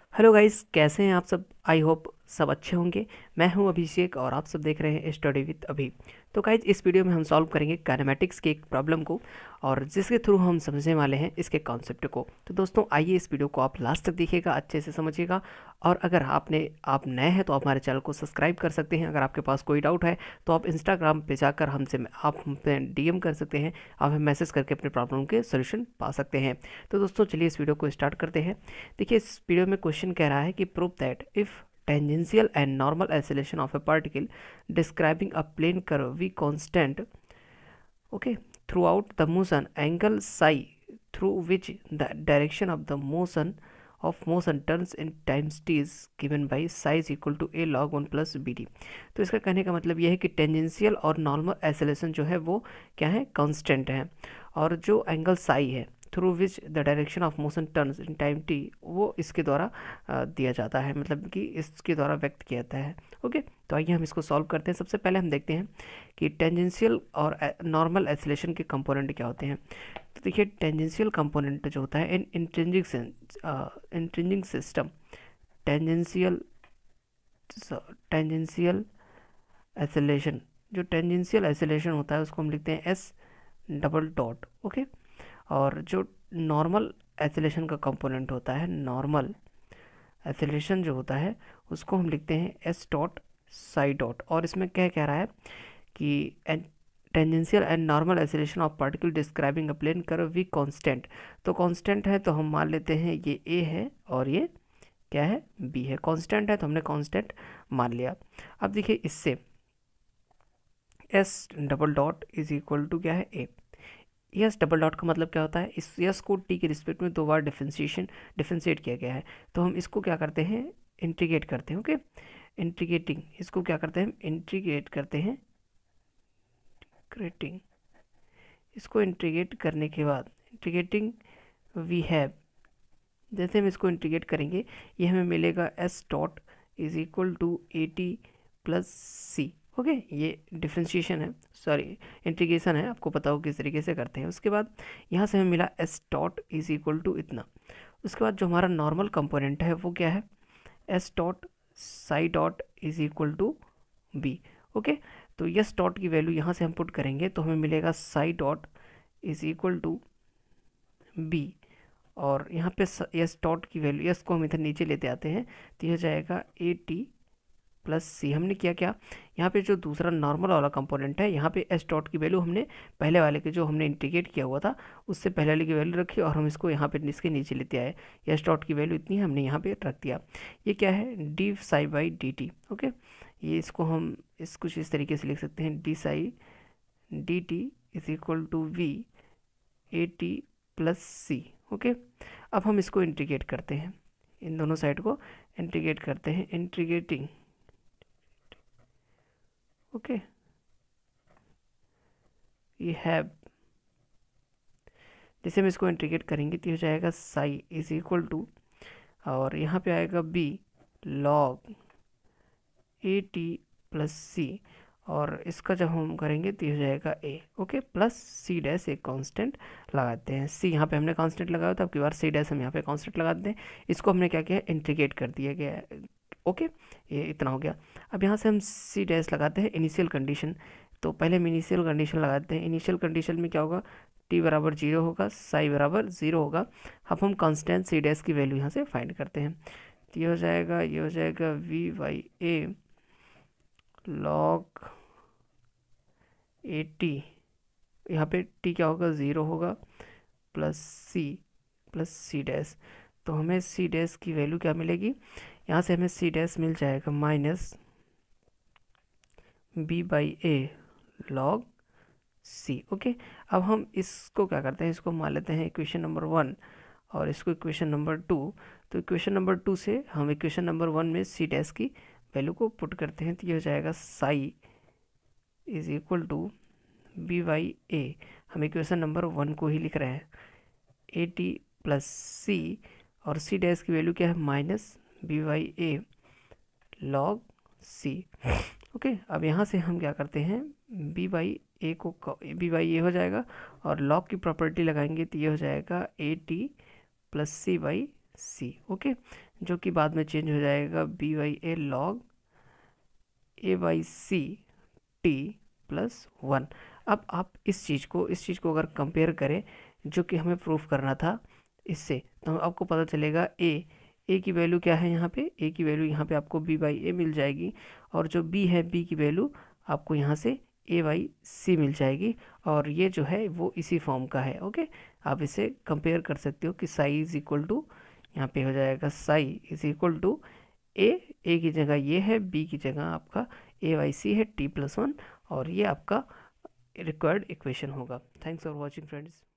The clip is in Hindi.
हेलो गाइस, कैसे हैं आप सब। आई होप सब अच्छे होंगे। मैं हूं अभिषेक और आप सब देख रहे हैं स्टडी विद अभी। तो गाइस, इस वीडियो में हम सॉल्व करेंगे काइनेमैटिक्स की एक प्रॉब्लम को, और जिसके थ्रू हम समझने वाले हैं इसके कॉन्सेप्ट को। तो दोस्तों, आइए इस वीडियो को आप लास्ट तक देखिएगा, अच्छे से समझिएगा। और अगर आप नए हैं तो आप हमारे चैनल को सब्सक्राइब कर सकते हैं। अगर आपके पास कोई डाउट है तो आप इंस्टाग्राम पे जाकर आप हमसे डीएम कर सकते हैं। आप हमें मैसेज करके अपने प्रॉब्लम के सोल्यूशन पा सकते हैं। तो दोस्तों, चलिए इस वीडियो को स्टार्ट करते हैं। देखिए, इस वीडियो में क्वेश्चन कह रहा है कि prove that if tangential and normal acceleration of a particle describing a plane curve v constant, okay, throughout the motion, angle psi through which the direction of the motion turns in times t is given by psi is equal to a log 1 plus bd। तो इसका कहने का मतलब यह है कि टेंजेंशियल और नॉर्मल एक्सेलरेशन जो है वो क्या है, कांस्टेंट है। और जो एंगल साई है through which the direction of motion turns in time t, वो इसके द्वारा दिया जाता है, मतलब कि इसके द्वारा व्यक्त किया जाता है। ओके, तो आइए हम इसको सॉल्व करते हैं। सबसे पहले हम देखते हैं कि टेंजेंशियल और नॉर्मल एक्सेलरेशन के कंपोनेंट क्या होते हैं। तो देखिए, टेंजेंशियल कंपोनेंट जो होता है in intrinsic system, tangential tangential acceleration, जो टेंजेंशियल एक्सेलरेशन होता है उसको हम लिखते हैं एस डबल डॉट। ओके, और जो नॉर्मल एक्सेलरेशन का कंपोनेंट होता है, नॉर्मल एक्सेलरेशन जो होता है उसको हम लिखते हैं एस डॉट साई डॉट। और इसमें क्या कह रहा है कि tangential and normal acceleration of particle describing a plane curve v constant. तो कांस्टेंट है तो हम मान लेते हैं ये ए है और ये क्या है, बी है। कांस्टेंट है तो हमने कांस्टेंट मान लिया। अब देखिए, इससे s double dot is equal to क्या है, ए। यस डबल डॉट का मतलब क्या होता है, इस यस को टी के रिस्पेक्ट में दो बार डिफ्रेंशिएट किया गया है। तो हम इसको क्या करते हैं, इंटीग्रेट करते हैं। ओके, इंटीग्रेटिंग, इसको क्या करते हैं, इंटीग्रेट करते हैं। इंटीग्रेटिंग, इसको इंटीग्रेट करने के बाद इंटीग्रेटिंग वी हैव, जैसे हम इसको इंटीग्रेट करेंगे ये हमें मिलेगा s dot is equal to a t plus c. Okay, ये डिफ्रेंशिएशन है, सॉरी इंटीग्रेशन है, आपको पता हो किस तरीके से करते हैं। उसके बाद यहाँ से हमें मिला s dot is equal to इतना। उसके बाद जो हमारा नॉर्मल कंपोनेंट है वो क्या है, s dot psi dot is equal to b. Okay, तो यस डॉट की वैल्यू यहाँ से हम पुट करेंगे तो हमें मिलेगा psi dot is equal to b. और यहाँ पे यस डॉट की वैल्यू, यस को हम इधर नीचे लेते आते हैं तो यह जाएगा ए टी प्लस सी। हमने किया क्या, यहाँ पे जो दूसरा नॉर्मल वाला कंपोनेंट है यहाँ पे एस डॉट की वैल्यू हमने पहले वाले के जो हमने इंटीग्रेट किया हुआ था उससे पहले वाले की वैल्यू रखी और हम इसको यहाँ पे इसके नीचे लेते आए। एस डॉट की वैल्यू इतनी है, हमने यहाँ पे रख दिया। ये क्या है, d psi by d t. Okay, ये इसको हम कुछ इस तरीके से लिख सकते हैं, d psi d t is equal to v a t plus c. Okay, अब हम इसको इंटीग्रेट करते हैं, इन दोनों साइड को इंटीग्रेट करते हैं, इंटीग्रेटिंग। ओके, ये हैव, जैसे हम इसको इंटीग्रेट करेंगे तो हो जाएगा साई इज इक्वल टू, और यहाँ पे आएगा b log a t plus c, और इसका जब हम करेंगे तो हो जाएगा a. Okay, plus c dash, एक कांस्टेंट लगाते हैं। सी यहाँ पे हमने कांस्टेंट लगाया था, अब की बार सी डैश हम यहाँ पे कांस्टेंट लगाते हैं। इसको हमने क्या किया, इंटीग्रेट कर दिया गया है। ओके, ये इतना हो गया। अब यहाँ से हम सी डैश लगाते हैं इनिशियल कंडीशन। तो पहले हम इनिशियल कंडीशन लगाते हैं। इनिशियल कंडीशन में क्या होगा, टी बराबर जीरो होगा, साई बराबर ज़ीरो होगा। अब हम कांस्टेंट सी डैश की वैल्यू यहाँ से फाइंड करते हैं। तो ये हो जाएगा v by a log a t, यहाँ पे टी क्या होगा, ज़ीरो होगा, प्लस सी डैश। तो हमें सी डैश की वैल्यू क्या मिलेगी, यहाँ से हमें सी डैश मिल जाएगा minus b by a log c. Okay, अब हम इसको क्या करते हैं, इसको मान लेते हैं इक्वेशन नंबर 1 और इसको इक्वेशन नंबर 2। तो इक्वेशन नंबर 2 से हम इक्वेशन नंबर 1 में सी डैश की वैल्यू को पुट करते हैं तो ये हो जाएगा psi is equal to b by a. हम इक्वेशन नंबर 1 को ही लिख रहे हैं, ए टी प्लस सी, और सी डैश की वैल्यू क्या है, minus b by a log c. Okay, अब यहाँ से हम क्या करते हैं, बी बाई ए को बी बाई ए हो जाएगा और लॉग की प्रॉपर्टी लगाएंगे तो ये हो जाएगा a t plus c by c. Okay, जो कि बाद में चेंज हो जाएगा b by a log a by c t plus one. अब आप इस चीज़ को अगर कंपेयर करें जो कि हमें प्रूफ करना था इससे, तो आपको पता चलेगा ए की वैल्यू क्या है यहाँ पे, ए की वैल्यू यहाँ पे आपको बी बाई ए मिल जाएगी, और जो बी है बी की वैल्यू आपको यहाँ से ए बाई सी मिल जाएगी, और ये जो है वो इसी फॉर्म का है। ओके, आप इसे कंपेयर कर सकते हो कि साई इज इक्वल टू, यहाँ पे हो जाएगा psi is equal to a की जगह ये है, बी की जगह आपका ए वाई सी है टी प्लस वन, और ये आपका रिक्वायर्ड इक्वेशन होगा। Thanks for watching friends.